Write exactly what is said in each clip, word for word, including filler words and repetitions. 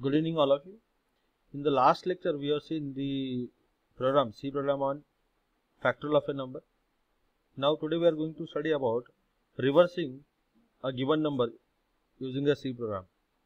Good evening all of you. In the last lecture we have seen the program, C program on factorial of a number. Now today we are going to study about reversing a given number using the C program.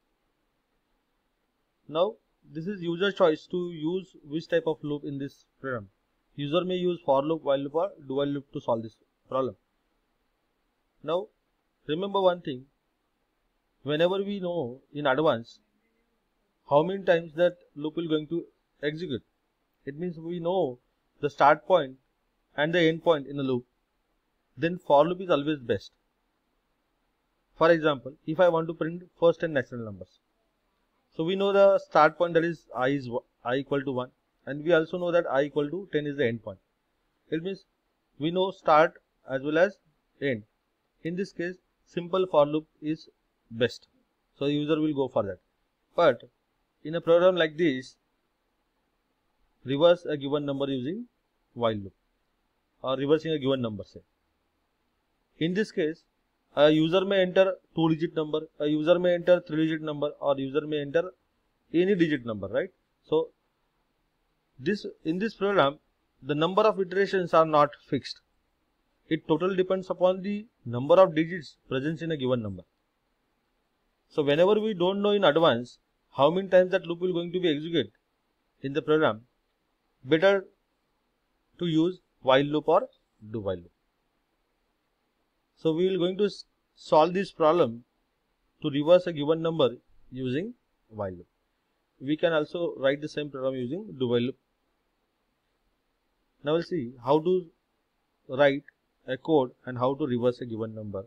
Now this is user choice to use which type of loop in this program. User may use for loop, while loop or do while loop to solve this problem. Now remember one thing, whenever we know in advance how many times that loop will going to execute, it means we know the start point and the end point in the loop, then for loop is always best. For example, if I want to print first ten natural numbers, so we know the start point, that is I is I equal to one, and we also know that I equal to ten is the end point. It means we know start as well as end. In this case, simple for loop is best, so the user will go for that. But in a program like this, reverse a given number using while loop, or reversing a given number, say. In this case, a user may enter two digit number, a user may enter three digit number, or user may enter any digit number, right? So this in this program, the number of iterations are not fixed. It totally depends upon the number of digits present in a given number. So whenever we don't know in advance how many times that loop will going to be executed in the program, better to use while loop or do while loop. So we will going to solve this problem to reverse a given number using while loop. We can also write the same program using do while loop. Now we'll see how to write a code and how to reverse a given number.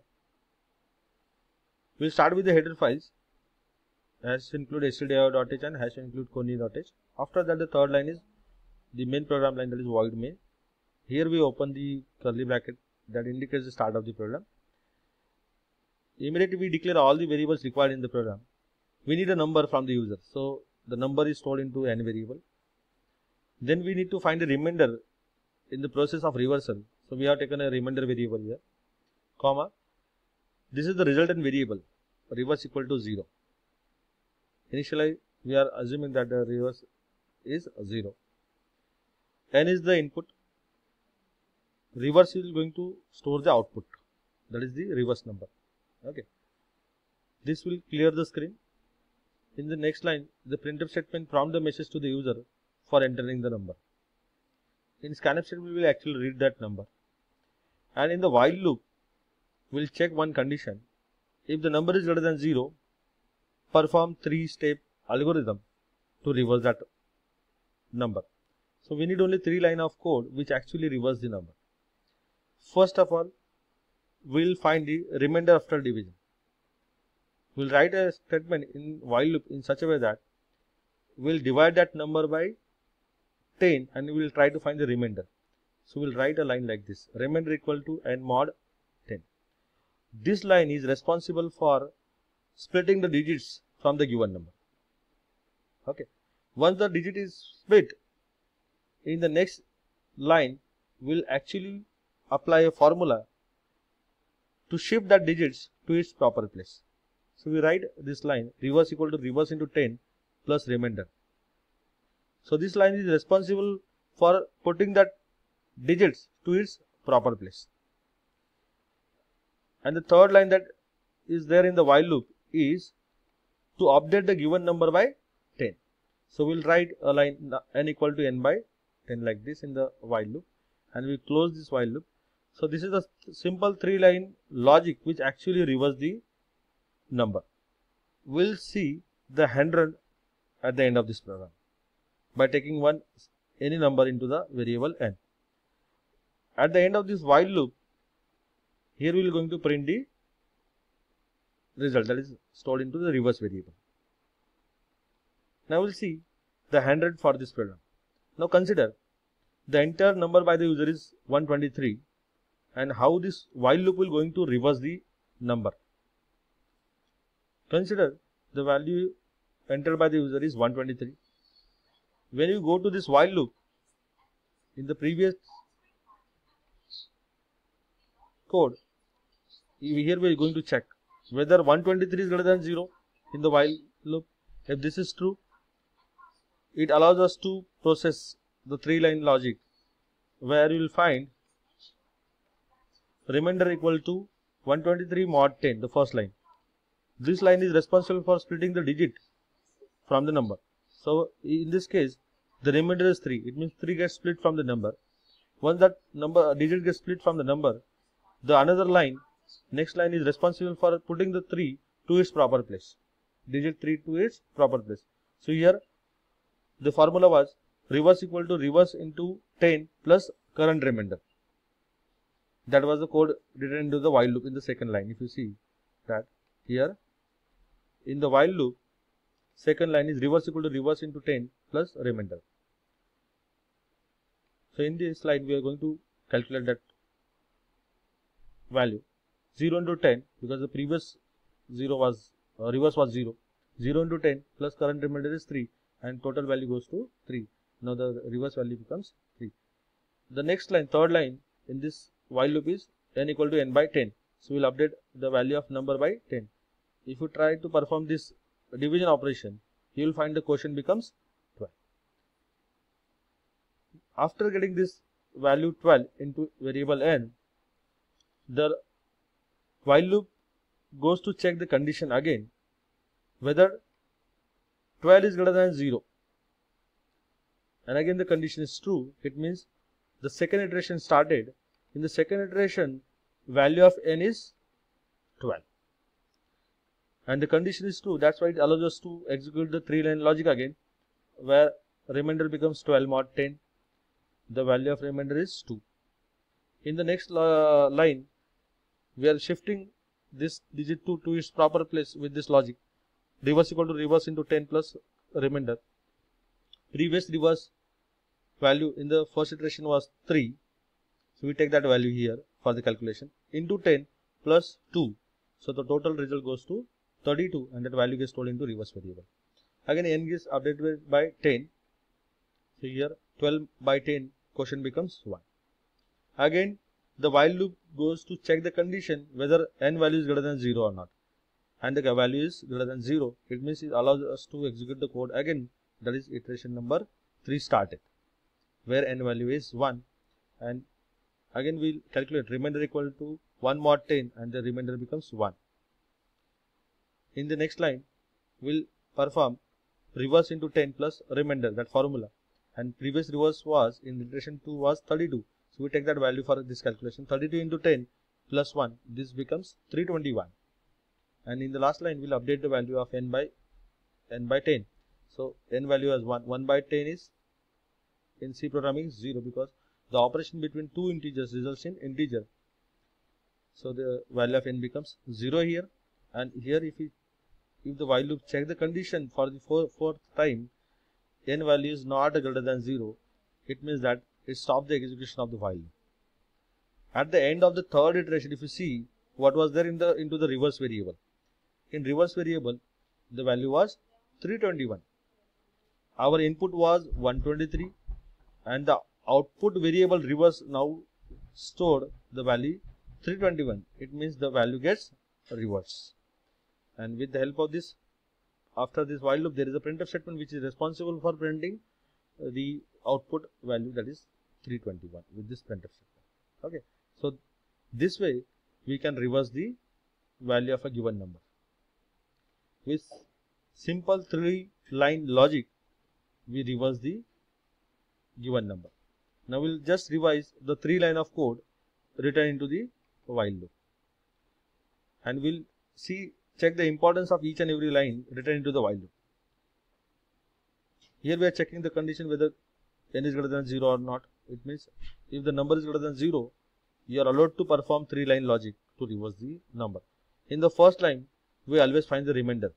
We'll start with the header files. Hash include stdio dot h and hash include coney dot h. After that, the third line is the main program line, that is void main. Here we open the curly bracket that indicates the start of the program. Immediately we declare all the variables required in the program. We need a number from the user, so the number is stored into n variable. Then we need to find a remainder in the process of reversal. So we have taken a remainder variable here, comma. This is the resultant variable, reverse equal to zero. Initially we are assuming that the reverse is zero. N is the input. Reverse is going to store the output, that is the reverse number. Okay. This will clear the screen. In the next line, the printf statement prompt the message to the user for entering the number. In scanf statement, we will actually read that number. And in the while loop, we will check one condition. If the number is greater than zero, perform three step algorithm to reverse that number. So we need only three line of code which actually reverse the number. First of all, we will find the remainder after division. We will write a statement in while loop in such a way that we will divide that number by ten and we will try to find the remainder. So we will write a line like this: remainder equal to n mod ten. This line is responsible for splitting the digits from the given number. Okay. Once the digit is split, in the next line we will actually apply a formula to shift that digits to its proper place. So we write this line: reverse equal to reverse into ten plus remainder. So this line is responsible for putting that digits to its proper place. And the third line that is there in the while loop is to update the given number by ten. So we will write a line n equal to n by ten like this in the while loop, and we close this while loop. So this is a simple three line logic which actually reverse the number. We will see the one hundred at the end of this program by taking one any number into the variable n. At the end of this while loop, here we are going to print the result that is stored into the reverse variable. Now we will see the one hundred for this program. Now consider the entire number by the user is one hundred twenty-three, and how this while loop will going to reverse the number. Consider the value entered by the user is one hundred twenty-three. When you go to this while loop, in the previous code, here we are going to check whether one hundred twenty-three is greater than zero in the while loop, If this is true, it allows us to process the three line logic, where you will find remainder equal to one twenty-three mod ten, the first line. This line is responsible for splitting the digit from the number. So in this case, the remainder is three. It means three gets split from the number. Once that number digit gets split from the number, the another line, next line, is responsible for putting the three to its proper place. Digit three to its proper place. So here the formula was reverse equal to reverse into ten plus current remainder. That was the code written into the while loop in the second line. If you see that here in the while loop, second line is reverse equal to reverse into ten plus remainder. So in this slide we are going to calculate that value zero into ten, because the previous zero was uh, reverse was zero. zero into ten plus current remainder is three, and total value goes to three. Now the reverse value becomes three. The next line, third line in this while loop is n equal to n by ten. So we will update the value of number by ten. If you try to perform this division operation, you will find the quotient becomes twelve. After getting this value twelve into variable n, the while loop goes to check the condition again, whether twelve is greater than zero. And again the condition is true. It means the second iteration started. In the second iteration, value of n is twelve. And the condition is true. That's why it allows us to execute the three line logic again, where remainder becomes twelve mod ten. The value of remainder is two. In the next uh, line, we are shifting this digit two to its proper place with this logic. Reverse equal to reverse into ten plus remainder. Previous reverse value in the first iteration was three. So we take that value here for the calculation into ten plus two. So the total result goes to thirty-two, and that value gets stored into reverse variable. Again n is updated by ten. So here twelve by ten quotient becomes one. Again the while loop goes to check the condition whether n value is greater than zero or not. And the value is greater than zero. It means it allows us to execute the code again. That is iteration number three started, where n value is one. And again we will calculate remainder equal to one mod ten, and the remainder becomes one. In the next line, we will perform reverse into ten plus remainder, that formula. And previous reverse was in iteration two was thirty-two. So we take that value for this calculation. thirty-two into ten plus one, this becomes three hundred twenty-one. And in the last line, we will update the value of n by n by ten. So n value as one. one by ten is in C programming is zero, because the operation between two integers results in integer. So the value of n becomes zero here. And here if we if the while loop check the condition for the four, fourth time, n value is not greater than zero, it means that it stops the execution of the while loop. At the end of the third iteration, if you see what was there in the into the reverse variable. In reverse variable, the value was three hundred twenty-one. Our input was one hundred twenty-three, and the output variable reverse now stored the value three hundred twenty-one. It means the value gets reversed. And with the help of this, after this while loop, there is a printf statement which is responsible for printing the output value, that is three hundred twenty-one, with this printf statement. Okay, so this way we can reverse the value of a given number. With simple three line logic, we reverse the given number. Now we'll just revise the three line of code written into the while loop, and we'll see check the importance of each and every line written into the while loop. Here we are checking the condition whether n is greater than zero or not. It means if the number is greater than zero, you are allowed to perform three line logic to reverse the number. In the first line, we always find the remainder.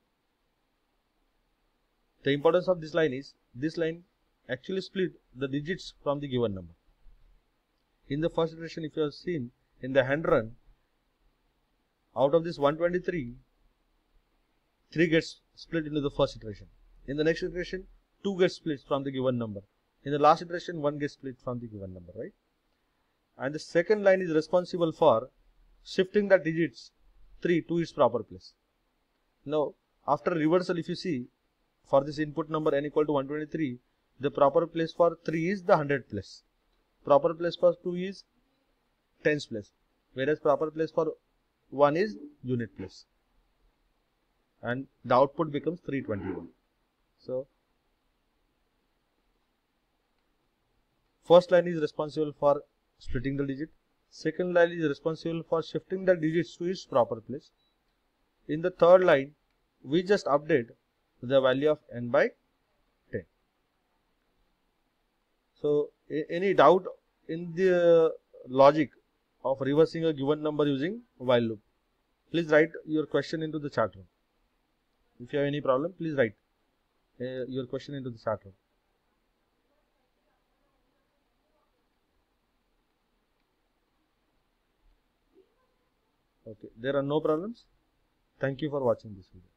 The importance of this line is, this line actually split the digits from the given number. In the first iteration, if you have seen in the hand run, out of this one hundred twenty-three, three gets split into the first iteration. In the next iteration, two gets split from the given number. In the last iteration, one gets split from the given number, right? And the second line is responsible for shifting the digits three to its proper place. Now, after reversal, if you see, for this input number n equal to one hundred twenty-three, the proper place for three is the hundred place. Proper place for two is tens place, whereas proper place for one is unit place, and the output becomes three hundred twenty-one. So first line is responsible for splitting the digit. Second line is responsible for shifting the digits to its proper place. In the third line, we just update the value of n by ten. So any doubt in the logic of reversing a given number using while loop? Please write your question into the chat room. If you have any problem, please write uh, your question into the chat room. Okay, there are no problems. Thank you for watching this video.